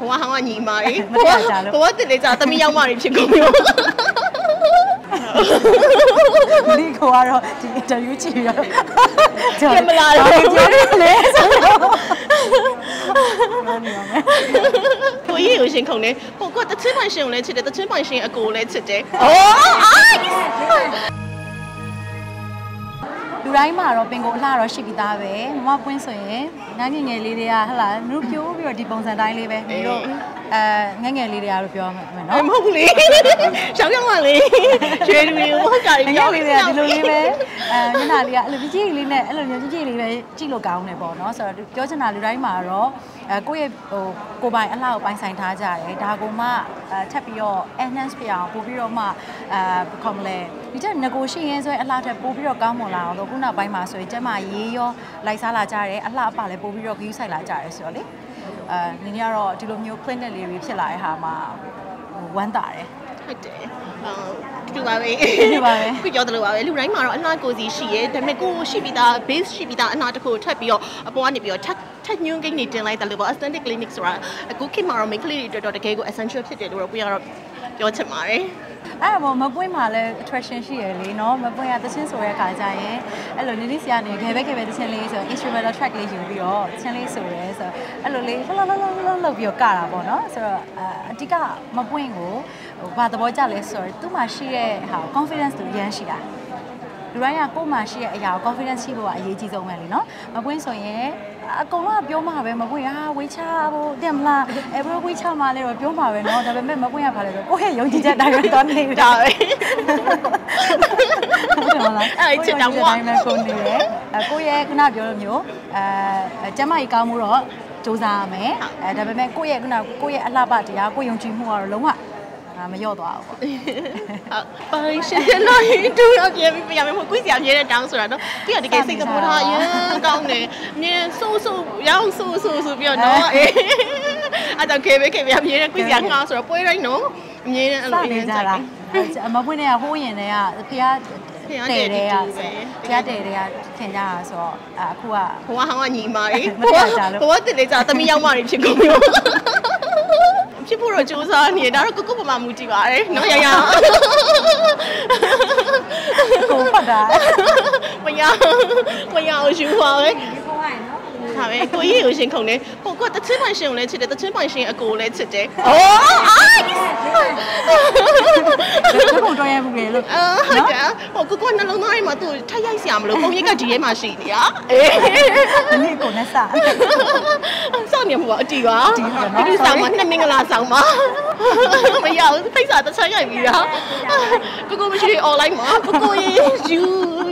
ဘဝဟောင်းကညီမလေးဘဝတစ်လေးကြာသမီးရောက်မှနေဖြစ်ကုန်ရောဒီကတော့ဒီ interview ကြည့်ရတော့မလာတော့ပြောလေဆိုတော့ကိုကြီးကိုရှင်ခုံနေကိုတချင်းပိုင်ရှင်ကိုလည်းချစ်တယ်တချင်းပိုင်ရှင်အကိုလည်းချစ်တယ်လူတိုင်းမှာတော့ပင်ကိုအလှတော့ရှိပြီးသားပဲမမပွင့်ဆိုရင်ငန်းငယ်လေးတွေကဟလာလူပြိုးပြီးတော့ဒီပုံစံတိုင်းလေးပဲဒီတို့ငငယ်လေးတွေကတော့ပြောမယ်နော်မဟုတ်ဘူးလေရှောင်းပြောင်းပါလေရွှေတွေဟုတ်ကြတယ်ပြောလေးတွေကဒီလိုလေးပဲမျက်နှာလေးကအဲ့လိုကြည့်လေးနဲ့အဲ့လိုမျိုးကြည့်လေးပဲကြည့်လို့ကောင်းတယ်ပေါ့နော်ဆိုတော့ပြောချင်တာလူတိုင်းမှာတော့ကိုယ့်ရဲ့ကိုပိုင်အလှကိုပိုင်ဆိုင်ထားကြတယ်ဒါကမှထပ်ပြီးတော့ enhance ပြအောင်ပို့ပြီးတော့မှခေါ်မလဲဒီချက် negotiation ဆိုရင်အလှထက်ပို့ပြီးတော့ကောင်းမွန်လာအောင်လို့ခုနောက်ပိုင်းမှာဆိုရင်ကျမရေးရောလိုက်စားလာကြတယ်အလှအပလည်းပို့ပြီးတော့ view ဆိုင်လာကြတယ်ဆိုတော့လေနင်ကတော့ဒီလိုမျိုး clinic လေးတွေဖြစ်လာတဲ့ဟာမှာဝမ်းသာတယ်ဟုတ်တယ်တူပါပဲခုပြောတယ်လို့ပါပဲလူတိုင်းမှာတော့အနာကိုစီရှိရဲဒါပေမဲ့ကိုရှိပြီးသား base ရှိပြီးသားအနာတစ်ခုထပ်ပြီးတော့အပေါ်ကနေပြီးတော့ထက်ညွန်းကိန်းနေတင်လိုက်တယ်လို့ပေါ့ aesthetic clinic ဆိုတာအခုခေတ်မှာတော့ make လေးတွေတော်တော်တကယ်ကို essential ဖြစ်တယ်လို့တော့ကိုကတော့ပြောချင်ပါတယ်အဲ့တော့မပွင့်မှာလည်း attraction ရှိရလေနော်မပွင့်ရသချင်းဆိုရဲခါကြရင်အဲ့လိုနေနေစရာနေခဲပဲသချင်းလေးဆို instrumental track လေးယူပြီးတော့သချင်းလေးဆိုရဲဆိုအဲ့လိုလေးလှလှလုပ်ပြီးတော့ကတာပေါ့နော်ဆိုတော့အတိကမပွင့်ကိုဘာသဘောကျလဲဆိုတော့သူ့မှာရှိတဲ့ဟာ confidence တူရမ်းရှိတာလူတိုင်းကကိုယ်မှာရှိတဲ့အရာကို confidence ရှိဖို့ကအရေးကြီးဆုံးပဲလေနော်မပွင့်ဆိုရင်အကုန်လုံးကပြောမှာပဲမပွင့်ဝေးချဖို့တင်မလားဘယ်လိုဝေးချမှာလဲတော့ပြောမှာပဲเนาะဒါပေမဲ့မပွင့်ရပါလေတော့ကိုယ့်ရဲ့ယုံကြည်ချက်တိုင်းပဲသွားနေတာပဲဟုတ်လားအဲ့ချစ်တောင်းပါကိုနေရကိုယ့်ရဲ့ခုနပြောလိုမျိုးကျမကြီးကောင်းမှုတော့စူးစမ်းရမယ်ဒါပေမဲ့ကိုယ့်ရဲ့ခုနကိုယ့်ရဲ့အလှပတရားကိုယ်ယုံကြည်မှုကတော့လုံးဝမလျော့သွားဘူးပေါ့ပိုင်ရှင်လို့တူရပြပြီးပြရမယ်မဟုတ်ကိုယ်စီအမြဲတမ်းတောင်းဆိုတာနော်သူကတကယ်စိတ်ကပေါ်ထားရမ်းကောင်းတယ်အမြဲဆိုးရောင်းဆိုးပြီးတော့နော်အဲ့တော့ခေပဲအမြဲတမ်းကိုယ်စီငါဆိုတော့ပွဲတိုင်းနော်အမြဲတမ်းအဲ့လိုရမ်းကြတာမပွင့်တဲ့ဟိုးရင်တွေကဖះတဲ့တွေကဖះတဲ့တွေကထင်ကြတာဆိုတော့အခုကဘဝဟောင်းကညီမလေးဘဝတစ်လေးကြာသမီးရောက်မှနေဖြစ်ကုန်ရောဖြစ်ဖို့တော့စူးစမ်းနေဒါတော့ကိုပမာမူကြည့်ပါရဲ့နော်ရရကိုဖတ်တာမရအောင်ယူပါပဲဟာပဲကိုကြီးကိုရှင်ခုံနေကိုတချင်းပိုင်ရှင်ကိုလည်းချစ်တယ်တချင်းပိုင်ရှင်အကိုလည်းချစ်တယ်ကိုတော်ရဘူးလေလို့ဟုတ်တယ်ကိုနှလုံးသားထဲမှာသူထက်ရိုက်စရာမလိုပုံရိပ်ကဒီထဲမှာရှိနေတာဒီနေ့ကိုနဲ့စနေမှာအတီပါဒီဆောင်မှာနှစ်မင်္ဂလာဆောင်မှာမရဘူးဖိတ်စာတစ်ချက်ရိုက်ပြီးတာကိုမရှိ online မှာကိုရေးယူ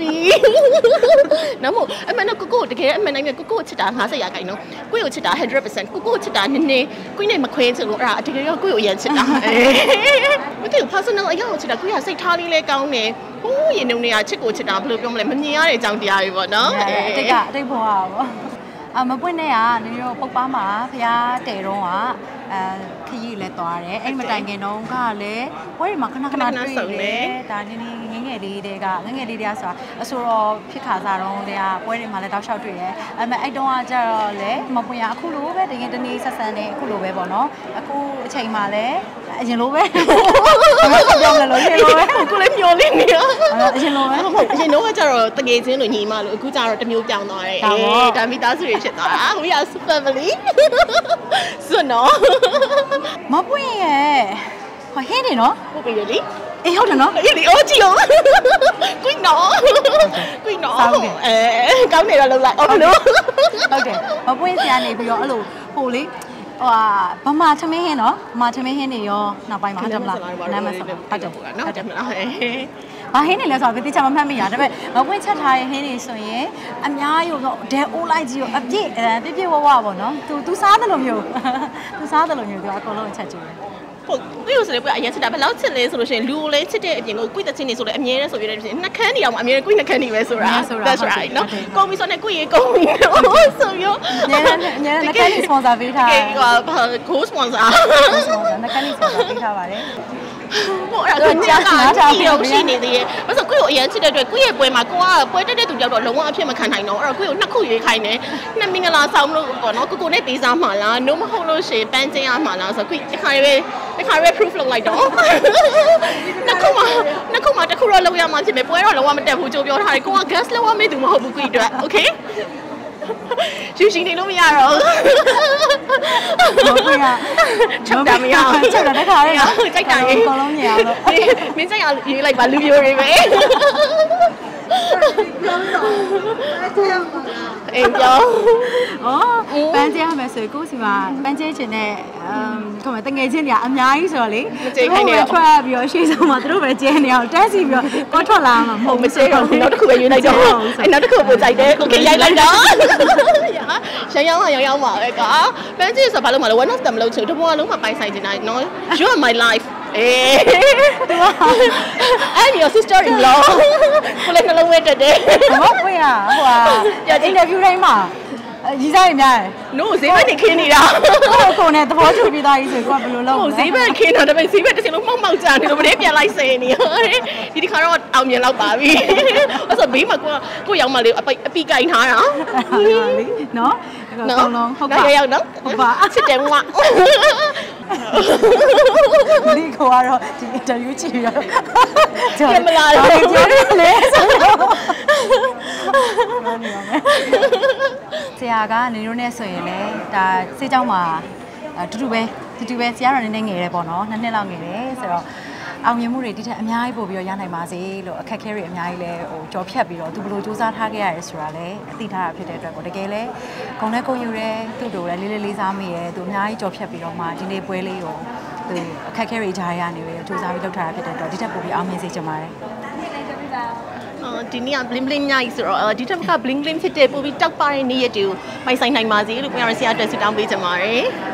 နော်မို့အမှန်တော့ကိုတကယ်အမှန်တိုင်းကကိုချစ်တာ50%နော်ကိုကိုချစ်တာ 100%ကိုချစ်တာနည်းနည်းကိုနဲ့မခွဲချင်လို့အဲ့ဒါတကယ်ရောကိုအရင်ချစ်တာမသိဘူး personal အရာကိုချစ်တာကိုရစိတ်ထားလေးလဲကောင်းတယ်ဟိုးရင်နှုံနေရချစ်ကိုချစ်တာဘယ်လိုပြောမလဲမမြင်ရတဲ့အကြောင်းတရားတွေပေါ့နော်အတိတ်ဘဝပေါ့မပွင့်တဲ့ကနေရောပုတ်ပါမှာဖះတဲတော့ခရီးလဲသွားတယ်အဲ့မတိုင်ခင်တော့ကလည်းပွဲတွေမှာခဏတွေ့တယ်ဒါနည်းငငယ်လေးတွေကဆိုတာအဆိုတော့ဖြစ်ခါစားတော့တဲ့ပွဲတွေမှာလည်းတောက်လျှောက်တွေ့တယ်အဲ့တုန်းကကျတော့လေမပွင့်ရအခုလိုပဲတကယ်တနေ့ဆက်ဆံနေအခုလိုပဲပေါ့နော်အခုအချိန်မှာလည်းအရင်လိုပဲပြောမလို့ရှင်လိုပဲကိုလည်းမျောလင်းနေရအရင်လိုပဲဟုတ်အရင်တော့ကျတော့တကယ်ချင်းလို့ညီမလို့အခုကျတော့တမျိုးပြောင်းသွားတယ်ဒါမိသားစုတွေဖြစ်သွားတာ we are family ဆိုတော့မပွင့်ရဲ့ဟိုဟင်းနေနော်ဟုတ်ပြီလေအေးဟုတ်တယ်နော်အေးလေအော်ကြည့်အောင်ကွင်းနော်ကောင်းနေတော့လောက်လိုက်ဟုတ်လို့ဟုတ်တယ်မပွင့်စရာနေပြီးတော့အဲ့လိုဟိုလေဗမာသမင်းဟင်းနော်ဗမာသမင်းဟင်းနေရောနောက်ပိုင်းမှာဟုတ်တယ်မလားနားမစဟုတ်တယ်နော်တယ်မလားဘာဟင်းနေလဲဆိုတော့တိကျမမှတ်မိရဒါပေမဲ့မပွင့်ချက်ထားတဲ့ဟင်းတွေဆိုရင်အများကြီးတော့ဒဲအိုးလိုက်ကြီးကိုအပြည့်ပြည့်ဝပေါ့နော်သူစားတယ်လို့မျိုးသူအကုန်လုံးချက်ကြည့်တယ်ဟုတ်ကိုယ်ဆိုလည်းအရင်ချစ်တာဘယ်လောက်ချစ်လဲဆိုလို့ရှိရင်လူကိုလည်းချစ်တဲ့အပြင်ကိုကိုယ်တချင်းနေဆိုလည်းအမြဲတမ်းဆိုပြတယ်နှခမ်းနေအောင်အမြဲတမ်းကိုယ်နှခမ်းနေပဲဆိုတာ that's right နော်ကုန်ပြီဆိုတော့ကိုယ်ရေကုန်ပြီဆိုရောညနေနှခမ်းနေ sponsor ပေးထားတယ်ကို sponsor နှခမ်းနေ sponsor ပေးထားပါတယ်ဟိုအဲ့ဒါကြာတော့ရှိနေသေးရဲ့ဘာလို့ကိုကိုအရင်ချစ်တဲ့အတွက်ကိုရဲ့ပွဲမှာကိုကပွဲတက်တဲ့သူတယောက်တော့လုံးဝအဖြစ်မခံနိုင်တော့အဲ့တော့ကိုကိုနှစ်ခုရွေးခိုင်းတယ်နှစ်မင်္ဂလာဆောင်လို့ပေါ့နော်ကိုနဲ့ပေးစားမှာလား no မဟုတ်လို့ရှင်ပန်းကျင်းရမှာလားဆိုတော့ကိုတစ်ခါရွေး proof လုပ်လိုက်တော့နှစ်ခုမှတစ်ခုတော့လောက်ရမှာဖြစ်မယ်ပွဲတော့လုံးဝမတက်ဘူးကြိုးပြောထားတယ်ကိုက gas လောက်ရမယ့်သူမဟုတ်ဘူးကိုအတွက် okay ယူရှင်နေလို့မရတော့ဘူးဟုတ်ကဲ့ချက်တာမရချက်တာတခါလေးနော်ကြိုက်တာရေအကုန်လုံးမြင်အောင်လို့မင်းစိတ်အောင်ရေးလိုက်ပါလူပြိုတွေပဲအေးပြောပန်းကျဲမယ်ဆိုကိုစီမှာပန်းကျဲချင်တဲ့ခေါမတငယ်ချင်းတွေကအများကြီးဆိုတော့လေထွက်ပြီးတော့ရှေ့ဆောင်မှာသူတို့ပဲကျဲနေအောင်တက်စီပြီးတော့ကောထွက်လာမှာမဟုတ်မစေတော့နောက်တစ်ခုပဲယူလိုက်တော့နောက်တစ်ခုပို့ကြိုက်တယ်โอเคရိုက်လိုက်တော့ရောင်းပါပဲကွာပန်းကျဲဆိုဘာလို့မလဲ one of them လို့ချို့တဘောလုံးမှာပိုင်ဆိုင်နေတာနော် you are my life I'm your sister-in-law ကိုလည်းနှလုံးဝဲတက်တယ်ဟုတ်ကွာဟိုဟာအင်တာဗျူးတိုင်းမှာရီးစားရများတယ် no ဈေးဘက်နေခင်းနေတာကိုနဲ့သဘောတူပြီးသားကြီးဆိုကိုကဘယ်လိုလုပ်လဲဈေးဘက်ခင်းတာဒါပေမဲ့ဈေးဘက်တစ်စင်းလုံးမောက်ကြနေလို့မင်းပြန်လိုက်ဆယ်နေဒီခါတော့အောင်မြင်တော့ပါပြီအဲ့ဆိုဘေးမှာကိုရောက်မှလေအပီကင်ထားတာလေနော်အကုန်လုံးဟုတ်ပါရောက်နော်ဟုတ်ပါစစ်တယ်မွာဒီကတော့ဒီ interview ကြည့်ရတော့ပြန်မလာတော့ပြောနေလေဆိုတော့ဆရာကနေတို့နဲ့ဆိုရင်လေဒါစေးเจ้าမှာတူတူပဲဆရာတော်နည်းနည်းငယ်တယ်ပေါ့နော်2နှစ်လောက်ငယ်တယ်ဆိုတော့အောင်မြင်မှုတွေဒီထက်အများကြီးပို့ပြီးတော့ရနိုင်ပါစေလို့အခက်အခဲတွေအများကြီးလဲဟိုကြော်ဖြတ်ပြီးတော့သူဘယ်လိုစူးစမ်းထားခဲ့ရတယ်ဆိုတာလဲအသိထားတာဖြစ်တဲ့အတွက်ကိုတကယ်လဲဂုံနဲ့ဂုံယူတယ်သူ့တို့လည်းလေးစားမိတယ်သူအများကြီးကြော်ဖြတ်ပြီးတော့မှဒီနေ့ပွဲလေးကိုသူအခက်အခဲတွေကြားရနေပြီးစူးစမ်းပြီးလုပ်ထားတာဖြစ်တဲ့အတွက်ဒီထက်ပိုပြီးအောင်မြင်စေချင်ပါတယ်ဒီနေ့က bling bling ညကြီးဆိုတော့ဒီထက်က bling bling ဖြစ်တဲ့ပိုပြီးတောက်ပတဲ့နေ့ရက်တွေကိုပိုင်ဆိုင်နိုင်ပါစေလို့ပြောရဆရာအတွက်ဆုတောင်းပေးချင်ပါတယ်